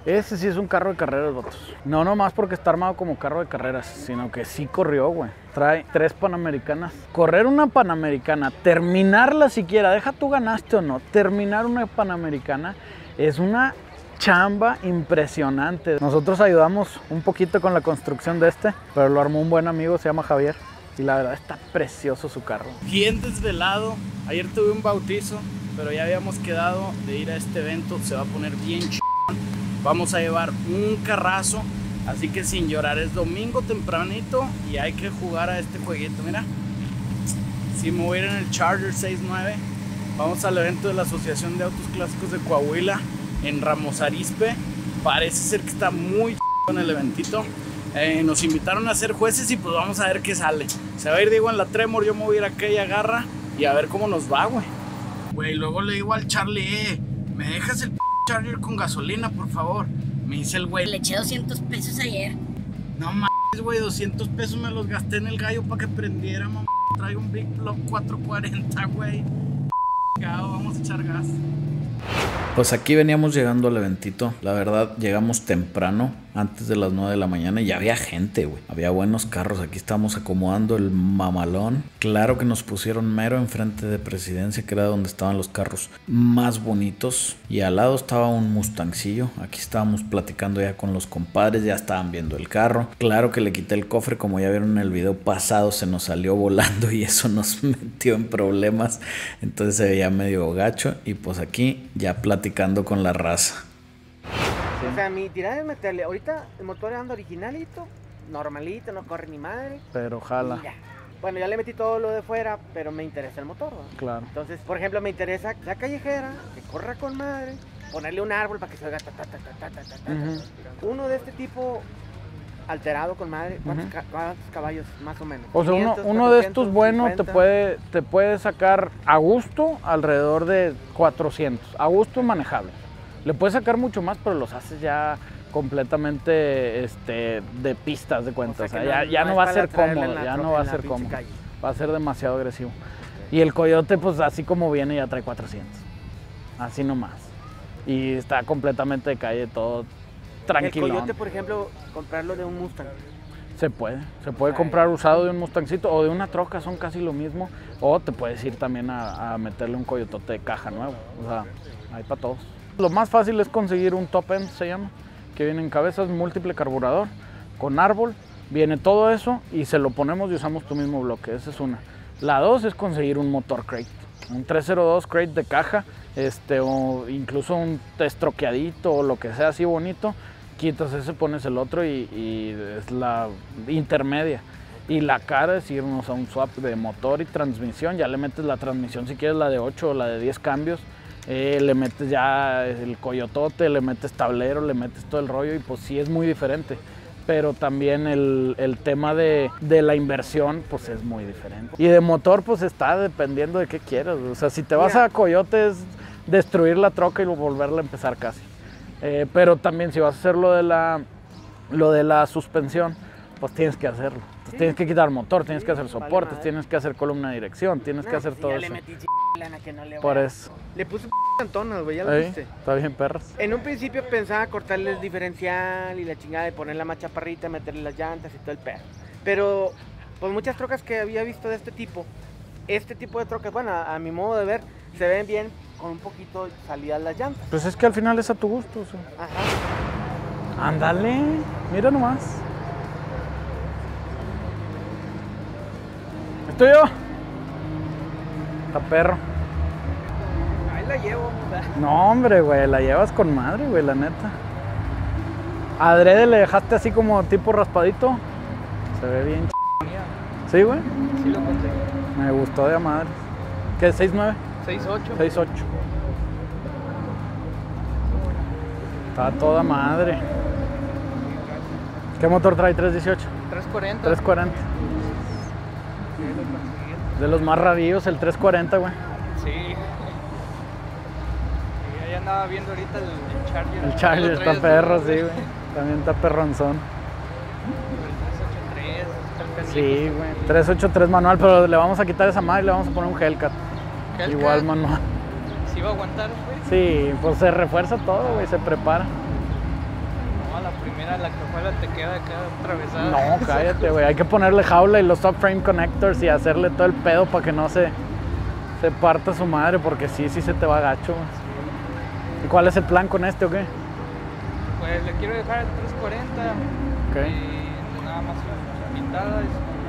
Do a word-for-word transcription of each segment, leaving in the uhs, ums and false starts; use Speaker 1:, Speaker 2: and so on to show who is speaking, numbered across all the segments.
Speaker 1: Ese sí es un carro de carreras, vatos. No nomás porque está armado como carro de carreras, sino que sí corrió, güey. Trae tres Panamericanas. Correr una Panamericana, terminarla siquiera, deja tú ganaste o no, terminar una Panamericana es una chamba impresionante. Nosotros ayudamos un poquito con la construcción de este, pero lo armó un buen amigo, se llama Javier. Y la verdad está precioso su carro. Bien desvelado. Ayer tuve un bautizo, pero ya habíamos quedado de ir a este evento. Se va a poner bien ch... Vamos a llevar un carrazo, así que sin llorar, es domingo tempranito y hay que jugar a este jueguito. Mira, si me voy a ir en el Charger seis nueve, vamos al evento de la Asociación de Autos Clásicos de Coahuila en Ramos Arizpe. Parece ser que está muy en el eventito. Eh, nos invitaron a ser jueces y pues vamos a ver qué sale. Se va a ir Diego en la Tremor, yo me voy a ir a aquella garra y a ver cómo nos va, güey. Güey, luego le digo al Charlie, eh, ¿me dejas el Charger con gasolina, por favor? Me dice el güey.
Speaker 2: Le eché doscientos pesos ayer.
Speaker 1: No mames, güey, doscientos pesos me los gasté en el gallo para que prendiera, mamá. Trae un Big Block cuatrocientos cuarenta, güey. Vamos a echar gas. Pues aquí veníamos llegando al eventito. La verdad, llegamos temprano, antes de las nueve de la mañana, y ya había gente, güey. Había buenos carros. Aquí estamos acomodando el mamalón. Claro que nos pusieron mero enfrente de Presidencia, que era donde estaban los carros más bonitos. Y al lado estaba un Mustangcillo. Aquí estábamos platicando ya con los compadres, ya estaban viendo el carro. Claro que le quité el cofre, como ya vieron en el video pasado, se nos salió volando y eso nos metió en problemas. Entonces se veía medio gacho. Y pues aquí ya platicando con la raza.
Speaker 3: O sea, mi tirada es meterle, ahorita el motor anda originalito, normalito, no corre ni madre.
Speaker 1: Pero jala.
Speaker 3: Ya. Bueno, ya le metí todo lo de fuera, pero me interesa el motor, ¿no?
Speaker 1: Claro.
Speaker 3: Entonces, por ejemplo, me interesa la callejera, que corra con madre, ponerle un árbol para que se oiga ta, ta, ta, ta, ta, ta, ta, uh-huh. Uno de este tipo alterado con madre, ¿cuántos, uh-huh. ca ¿cuántos caballos más o menos?
Speaker 1: O sea, uno, uno de estos buenos te puede, te puede sacar a gusto alrededor de cuatrocientos, a gusto manejable. Le puedes sacar mucho más, pero los haces ya completamente este, de pistas de cuenta. O sea, o sea, ya, no, ya no, no va a ser cómodo, ya no va a ser cómodo. Calle. Va a ser demasiado agresivo. Y el Coyote, pues así como viene, ya trae cuatrocientos. Así nomás. Y está completamente de calle, todo tranquilo.
Speaker 3: El Coyote, por ejemplo, comprarlo de un Mustang.
Speaker 1: Se puede, se puede comprar usado de un Mustangcito o de una troca, son casi lo mismo. O te puedes ir también a, a meterle un Coyotote de caja nuevo. O sea, hay para todos. Lo más fácil es conseguir un top end, se llama, que viene en cabezas, múltiple carburador, con árbol, viene todo eso y se lo ponemos y usamos tu mismo bloque, esa es una. La dos es conseguir un motor crate, un trescientos dos crate de caja, este, o incluso un estroqueadito o lo que sea así bonito, quitas ese, pones el otro y, y es la intermedia. Y la cara es irnos a un swap de motor y transmisión, ya le metes la transmisión si quieres la de ocho o la de diez cambios. Eh, le metes ya el coyotote, le metes tablero, le metes todo el rollo y pues sí es muy diferente. Pero también el, el tema de, de la inversión pues es muy diferente. Y de motor pues está dependiendo de qué quieras. O sea, si te vas Mira. a Coyote es destruir la troca y volverla a empezar casi. Eh, pero también si vas a hacer lo de la, lo de la suspensión, pues tienes que hacerlo. Entonces, sí. Tienes que quitar motor, tienes sí, que hacer soportes, vale, tienes que hacer columna de dirección, tienes no, que hacer
Speaker 3: si
Speaker 1: todo
Speaker 3: ya
Speaker 1: eso.
Speaker 3: Le metí lana que no le
Speaker 1: Por eso.
Speaker 3: Le puse cantonas, güey, ya lo
Speaker 1: ¿Eh?
Speaker 3: viste.
Speaker 1: Está bien, perras.
Speaker 3: En un principio pensaba cortarle el diferencial y la chingada de ponerla más chaparrita, meterle las llantas y todo el perro. Pero, pues muchas trocas que había visto de este tipo, este tipo de trocas, bueno, a, a mi modo de ver, se ven bien con un poquito salidas las llantas.
Speaker 1: Pues es que al final es a tu gusto, o sea.
Speaker 3: Ajá.
Speaker 1: Ándale, mira nomás. ¿Es tuyo? Está perro.
Speaker 3: Ahí la llevo, ¿verdad?
Speaker 1: No, hombre, güey, la llevas con madre, güey, la neta. Adrede le dejaste así como tipo raspadito. Se ve bien ch... ¿Sí, güey?
Speaker 3: Sí lo conseguí.
Speaker 1: Me gustó de a madre. ¿Qué? ¿seis nueve?
Speaker 3: seis ocho.
Speaker 1: seis ocho. Está toda madre. ¿Qué motor trae? ¿tres dieciocho?
Speaker 3: tres cuarenta.
Speaker 1: tres cuarenta. De los más rabillos, el tres cuarenta, güey.
Speaker 3: Sí. Y ahí andaba viendo ahorita el, el Charger.
Speaker 1: El Charger está perro, sí, güey. También está perronzón.
Speaker 3: El tres ochenta y tres.
Speaker 1: Sí, güey. tres ochenta y tres manual, pero le vamos a quitar esa madre y le vamos a poner un Hellcat. Hellcat. Igual manual.
Speaker 3: ¿Sí va a aguantar, güey?
Speaker 1: Sí, pues se refuerza todo, güey, se prepara.
Speaker 4: la primera, la cajuela te queda acá atravesada.
Speaker 1: No, cállate, güey. Hay que ponerle jaula y los subframe connectors y hacerle todo el pedo para que no se, se parta su madre, porque sí, sí se te va gacho. ¿Y cuál es el plan con este o qué?
Speaker 4: Pues le quiero dejar el trescientos cuarenta.
Speaker 1: Ok.
Speaker 4: Y nada más la pintada.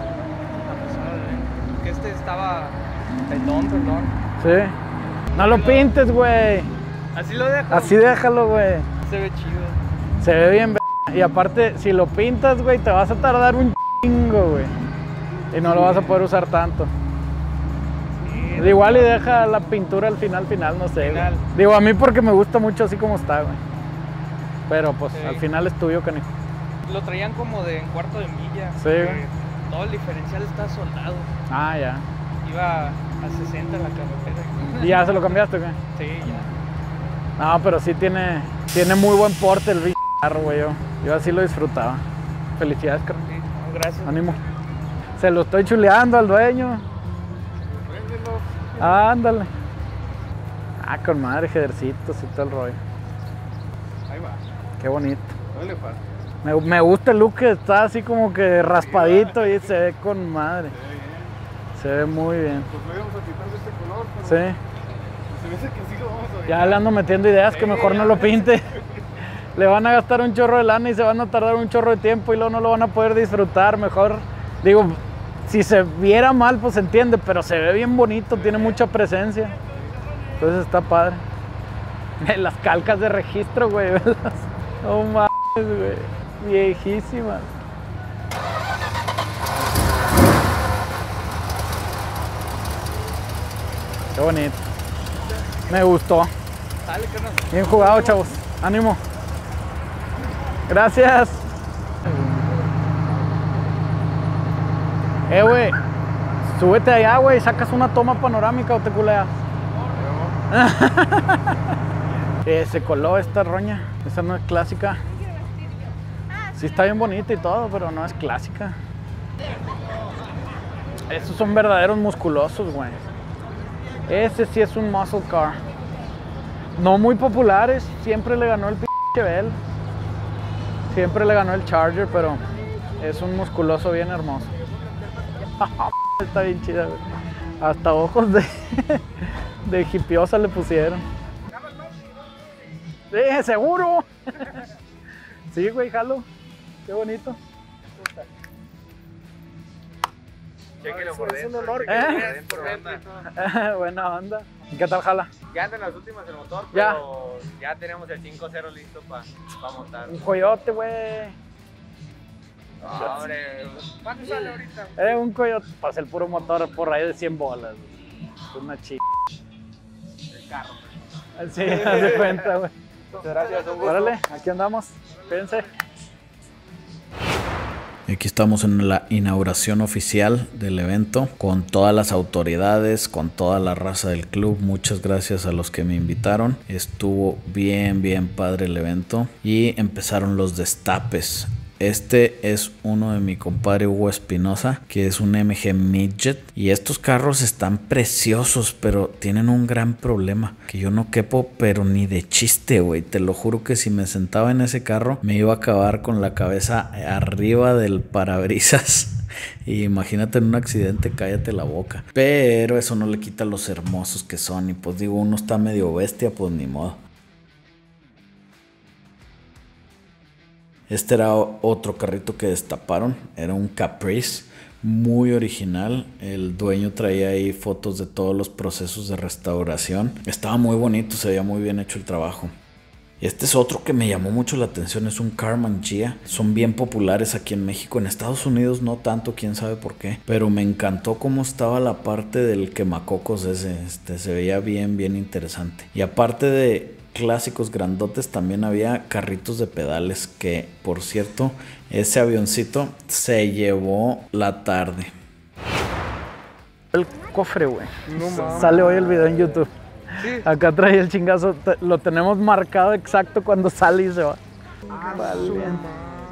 Speaker 4: Que este estaba perdón, perdón.
Speaker 1: Sí. No lo pintes, güey.
Speaker 4: Así lo dejo.
Speaker 1: Así déjalo, güey.
Speaker 4: Se ve chido.
Speaker 1: Se ve bien, y aparte, si lo pintas, güey, te vas a tardar un chingo, güey. Y no lo vas a poder usar tanto.
Speaker 4: Sí,
Speaker 1: Igual y deja la pintura al final, final, no sé.
Speaker 4: Final.
Speaker 1: Güey. Digo, a mí porque me gusta mucho así como está, güey. Pero pues
Speaker 4: Sí.
Speaker 1: al final es tuyo, canijo.
Speaker 4: Lo traían como de en cuarto de milla.
Speaker 1: Sí,
Speaker 4: porque
Speaker 1: güey.
Speaker 4: todo el diferencial está soldado.
Speaker 1: Ah, ya.
Speaker 4: Iba a sesenta en la carretera.
Speaker 1: ¿Y ya se lo cambiaste, güey?
Speaker 4: Sí, ya.
Speaker 1: No, pero sí tiene, tiene muy buen porte el carro, güey. Yo, yo así lo disfrutaba. Felicidades, carnal.
Speaker 4: Sí, no, gracias.
Speaker 1: Ánimo. Se lo estoy chuleando al dueño. Ándale. Ah, con madre, jedercitos y todo el rollo.
Speaker 5: Ahí va.
Speaker 1: Qué bonito.
Speaker 5: No le falta.
Speaker 1: Me, me gusta el look que está así como que raspadito y se ve con madre. Se ve muy bien.
Speaker 5: Pues lo íbamos a quitar de este color, pero
Speaker 1: Sí.
Speaker 5: se me hace que sí lo vamos a
Speaker 1: Ya le ando metiendo ideas que mejor no lo pinte. Le van a gastar un chorro de lana y se van a tardar un chorro de tiempo y luego no lo van a poder disfrutar. Mejor, digo, si se viera mal, pues se entiende, pero se ve bien bonito, tiene mucha presencia. Entonces está padre. Las calcas de registro, güey, ¿verdad? No mames, güey. Viejísimas. Qué bonito. Me gustó.
Speaker 4: Dale, carnal.
Speaker 1: Bien jugado, chavos. Ánimo. Gracias. Eh, güey. Súbete allá, güey. Sacas una toma panorámica o te culeas. eh, se coló esta roña. Esa no es clásica. Sí está bien bonita y todo, pero no es clásica. Estos son verdaderos musculosos, güey. Ese sí es un muscle car. No muy populares, siempre le ganó el pinche Bell. Siempre le ganó el Charger, pero es un musculoso bien hermoso. Está bien chida, güey. Hasta ojos de, de hipiosa le pusieron. Sí, seguro. Sí, güey, jalo. Qué bonito.
Speaker 5: Chéquelo por dentro.
Speaker 3: Es un honor
Speaker 1: que ¿Eh?
Speaker 5: Por dentro, anda.
Speaker 1: Buena onda. ¿Qué tal jala?
Speaker 5: Ya andan las últimas el motor,
Speaker 1: Ya.
Speaker 5: pero ya tenemos el cinco cero listo para pa montar.
Speaker 1: Un coyote, güey.
Speaker 5: No, hombre, ¿cuánto sale ahorita?
Speaker 1: Eh, un coyote. Pasa el puro motor por ahí de cien bolas. Güey. Es una chica.
Speaker 5: El carro.
Speaker 1: Sí, haz de cuenta, güey.
Speaker 5: Muchas gracias, un gusto.
Speaker 1: Órale, aquí andamos. Fíjense.
Speaker 6: Y aquí estamos en la inauguración oficial del evento con todas las autoridades, con toda la raza del club. Muchas gracias a los que me invitaron. Estuvo bien, bien padre el evento y empezaron los destapes. Este es uno de mi compadre Hugo Espinosa, que es un M G Midget. Y estos carros están preciosos, pero tienen un gran problema. Que yo no quepo, pero ni de chiste, güey. Te lo juro que si me sentaba en ese carro, me iba a acabar con la cabeza arriba del parabrisas. Y imagínate en un accidente, cállate la boca. Pero eso no le quita los hermosos que son. Y pues digo, uno está medio bestia, pues ni modo. Este era otro carrito que destaparon, era un Caprice, muy original. El dueño traía ahí fotos de todos los procesos de restauración. Estaba muy bonito, se veía muy bien hecho el trabajo. Y este es otro que me llamó mucho la atención, es un Karmann Ghia. Son bien populares aquí en México, en Estados Unidos no tanto, quién sabe por qué. Pero me encantó cómo estaba la parte del quemacocos ese, este, se veía bien, bien interesante. Y aparte de clásicos grandotes, también había carritos de pedales que, por cierto, ese avioncito se llevó la tarde.
Speaker 1: El cofre, güey.
Speaker 3: No mames.
Speaker 1: Sale hoy el video en YouTube. Acá trae el chingazo. te- Lo tenemos marcado exacto cuando sale y se va. Valiente.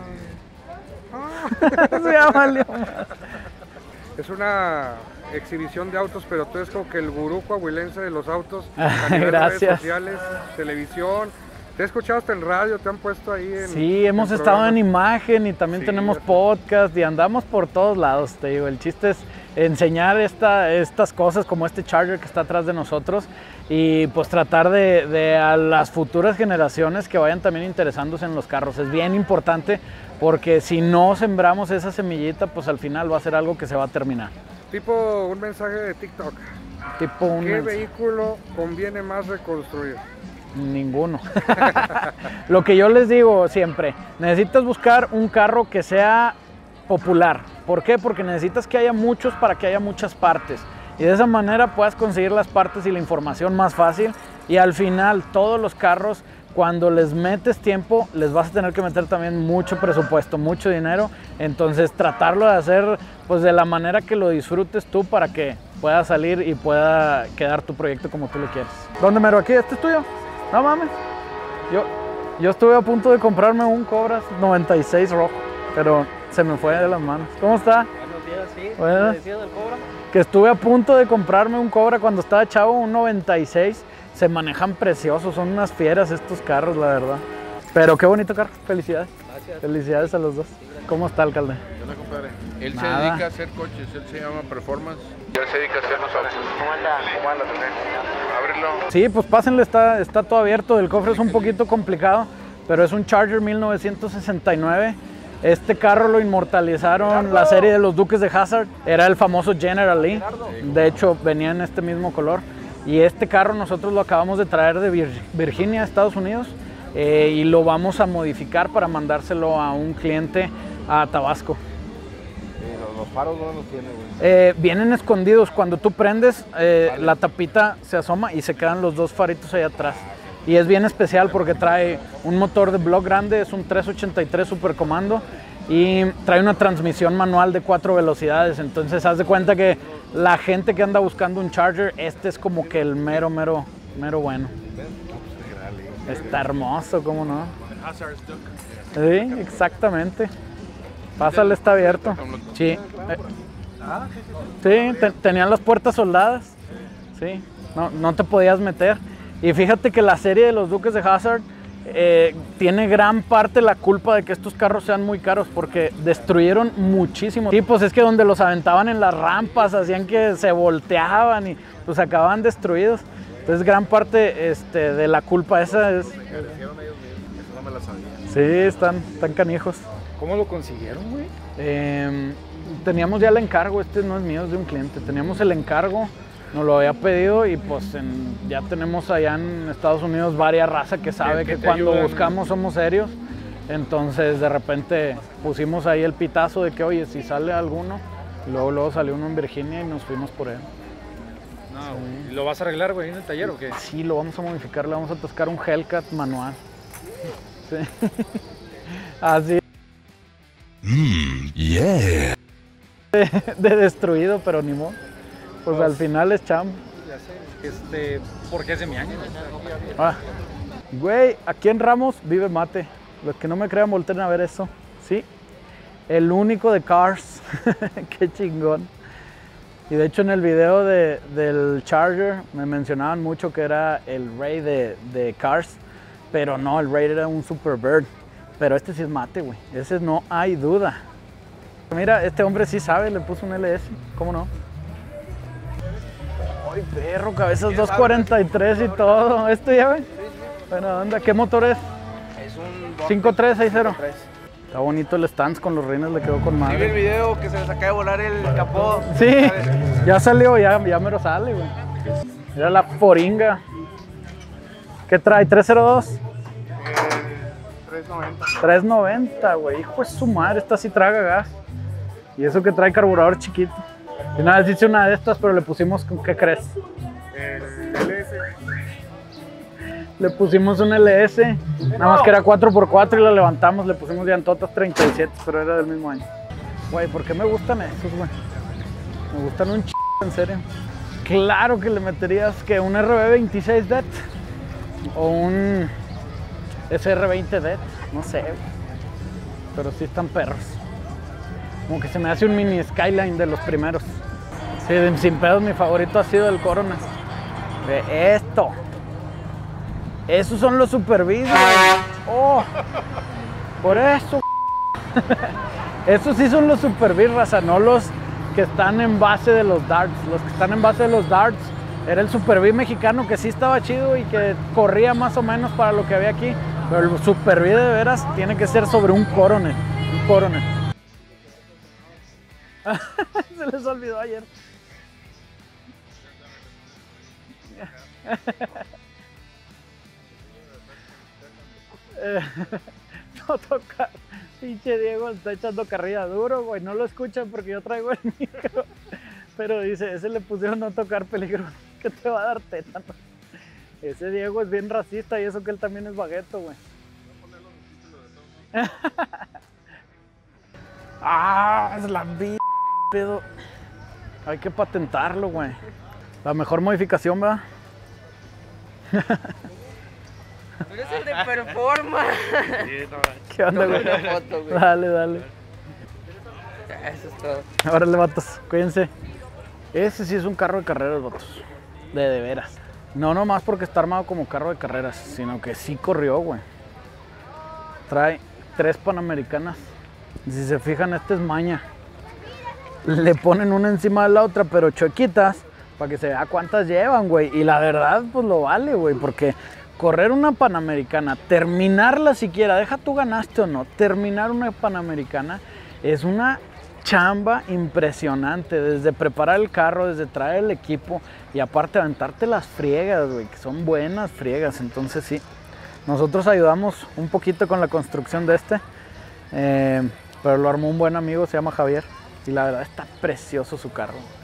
Speaker 1: Se ya valió.
Speaker 7: Es una exhibición de autos, pero tú eres como que el gurú coahuilense de los autos.
Speaker 1: Ah,
Speaker 7: A nivel de
Speaker 1: gracias.
Speaker 7: redes sociales, televisión, Te he escuchado hasta en radio, te han puesto ahí en...
Speaker 1: Sí, hemos
Speaker 7: en
Speaker 1: estado
Speaker 7: programas.
Speaker 1: en imagen y también
Speaker 7: Sí,
Speaker 1: tenemos
Speaker 7: ya sé.
Speaker 1: podcast y andamos por todos lados, te digo. El chiste es enseñar esta, estas cosas como este Charger que está atrás de nosotros y pues tratar de, de a las futuras generaciones que vayan también interesándose en los carros. Es bien importante porque si no sembramos esa semillita, pues al final va a ser algo que se va a terminar.
Speaker 7: Tipo un mensaje de TikTok.
Speaker 1: Tipo un
Speaker 7: ¿Qué
Speaker 1: mens-
Speaker 7: vehículo conviene más reconstruir?
Speaker 1: Ninguno. Lo que yo les digo siempre, necesitas buscar un carro que sea popular. ¿Por qué? Porque necesitas que haya muchos para que haya muchas partes. Y de esa manera puedas conseguir las partes y la información más fácil. Y al final todos los carros, cuando les metes tiempo, les vas a tener que meter también mucho presupuesto, mucho dinero. Entonces tratarlo de hacer pues de la manera que lo disfrutes tú para que pueda salir y pueda quedar tu proyecto como tú lo quieres. ¿Dónde mero? ¿Aquí? ¿Este es tuyo? No mames. Yo, yo estuve a punto de comprarme un Cobra noventa y seis rojo, pero se me fue de las manos. ¿Cómo está?
Speaker 4: Buenos días, sí.
Speaker 1: Bueno.
Speaker 4: ¿Me decías del Cobra?
Speaker 1: Que estuve a punto de comprarme un Cobra cuando estaba chavo, un noventa y seis. Se manejan preciosos, son unas fieras estos carros, la verdad. Pero qué bonito carro, felicidades.
Speaker 4: Gracias.
Speaker 1: Felicidades a los dos. ¿Cómo está, alcalde?
Speaker 8: ¿Qué onda, compadre? Él
Speaker 1: Nada.
Speaker 8: se dedica a hacer coches, él se llama Performance. Y él se dedica a hacer los autos. ¿Cómo anda? ¿Cómo anda? Ábrelo.
Speaker 1: Sí, pues pásenle, está, está todo abierto. El cofre es un poquito complicado, pero es un Charger mil novecientos sesenta y nueve. Este carro lo inmortalizaron la serie de los Duques de Hazzard. Era el famoso General Lee. De hecho, venía en este mismo color. Y este carro nosotros lo acabamos de traer de Vir- Virginia, Estados Unidos. Eh, y lo vamos a modificar para mandárselo a un cliente a Tabasco.
Speaker 8: los, los faros no los tiene, güey.
Speaker 1: Eh, vienen escondidos. Cuando tú prendes, eh, la tapita se asoma y se quedan los dos faritos ahí atrás. Y es bien especial porque trae un motor de block grande, es un tres ochenta y tres Super Comando y trae una transmisión manual de cuatro velocidades. Entonces, haz de cuenta que la gente que anda buscando un Charger, este es como que el mero, mero, mero bueno. Está hermoso, ¿cómo no? Sí, exactamente. Pásale, está abierto. Sí. Eh, Sí, te- tenían las puertas soldadas. Sí, no, no te podías meter. Y fíjate que la serie de los Duques de Hazzard eh, tiene gran parte la culpa de que estos carros sean muy caros porque destruyeron muchísimo. Sí, pues es que donde los aventaban en las rampas, hacían que se volteaban y pues acababan destruidos. Entonces gran parte este, de la culpa esa es... Sí, están, están canijos.
Speaker 4: ¿Cómo lo consiguieron, güey?
Speaker 1: Eh, teníamos ya el encargo, este no es mío, es de un cliente. Teníamos el encargo, nos lo había pedido y pues en- ya tenemos allá en Estados Unidos varias razas que sabe
Speaker 8: que
Speaker 1: que
Speaker 8: te
Speaker 1: cuando
Speaker 8: ayudan.
Speaker 1: buscamos somos serios. Entonces de repente pusimos ahí el pitazo de que oye, si sale alguno, y luego, luego salió uno en Virginia y nos fuimos por él.
Speaker 4: No, güey. ¿Lo vas a arreglar, güey, en el taller o qué?
Speaker 1: Sí, lo vamos a modificar, le vamos a toscar un Hellcat manual. Sí. Así. De destruido, pero ni modo. Pues al final es chamba.
Speaker 4: Ya sé. Este, ¿por qué es de mi año?
Speaker 1: Ah. Güey, aquí en Ramos vive Mate. Los que no me crean, volteen a ver eso. Sí, el único de Cars. Qué chingón. Y de hecho en el video de, del Charger me mencionaban mucho que era el rey de, de Cars. Pero no, el rey era un Superbird. Pero este sí es Mate, güey. Ese no hay duda. Mira, este hombre sí sabe, le puso un L S. ¿Cómo no? Ay, perro, cabezas dos cuarenta y tres y todo. ¿Esto ya, güey? Bueno, onda, ¿qué motor es?
Speaker 3: Es un
Speaker 1: cinco tres seis cero. Está bonito el stance con los rines, le quedó con
Speaker 3: ¿Sí vi el
Speaker 1: madre.
Speaker 3: video que se les acaba de volar el capó?
Speaker 1: Sí, ya salió, ya, ya me lo sale, güey. Mira la poringa. ¿Qué trae? ¿tres cero dos?
Speaker 3: tres noventa.
Speaker 1: tres noventa, güey. Hijo de su madre, esta sí traga gas. Y eso que trae carburador chiquito. Y una vez hice una de estas, pero le pusimos, ¿qué crees?
Speaker 7: El L S.
Speaker 1: Le pusimos un L S, nada más que era cuatro por cuatro y la levantamos, le pusimos llantotas treinta y siete, pero era del mismo año. Güey, ¿por qué me gustan esos, güey? Me gustan un ch... en serio. Claro que le meterías que un R B veintiséis D E T o un S R veinte D E T, no sé, güey. Pero sí están perros. Como que se me hace un mini Skyline de los primeros. Sí, de- sin pedos mi favorito ha sido el Corona. Ve esto. Esos son los Super Bs, güey. Oh, por eso. Esos sí son los Super Bs, raza, no los que están en base de los darts. Los que están en base de los darts era el Super B mexicano, que sí estaba chido y que corría más o menos para lo que había aquí. Pero el Super B de veras tiene que ser sobre un Coronet. Un Coronet. Se les olvidó ayer. No toca. Pinche Diego está echando carrilla duro, güey. No lo escuchan porque yo traigo el micro. Pero dice, ese le pusieron no tocar peligro, que te va a dar tétano. Ese Diego es bien racista y eso que él también es bagueto, güey. Ah, es la b... pedo. Hay que patentarlo, güey. La mejor modificación, ¿verdad?
Speaker 3: Tú eres el de performance.
Speaker 1: ¿Qué onda, güey?
Speaker 3: Una foto, güey.
Speaker 1: Dale, dale.
Speaker 3: Eso es todo.
Speaker 1: Órale, vatos, cuídense. Ese sí es un carro de carreras, vatos. De de veras. No nomás porque está armado como carro de carreras, sino que sí corrió, güey. Trae tres Panamericanas. Si se fijan, esta es maña. Le ponen una encima de la otra, pero choquitas, para que se vea cuántas llevan, güey. Y la verdad, pues lo vale, güey, porque correr una Panamericana, terminarla siquiera, deja tú ganaste o no, terminar una Panamericana es una chamba impresionante, desde preparar el carro, desde traer el equipo y aparte aventarte las friegas, güey, que son buenas friegas. Entonces sí, nosotros ayudamos un poquito con la construcción de este, eh, pero lo armó un buen amigo, se llama Javier, y la verdad está precioso su carro.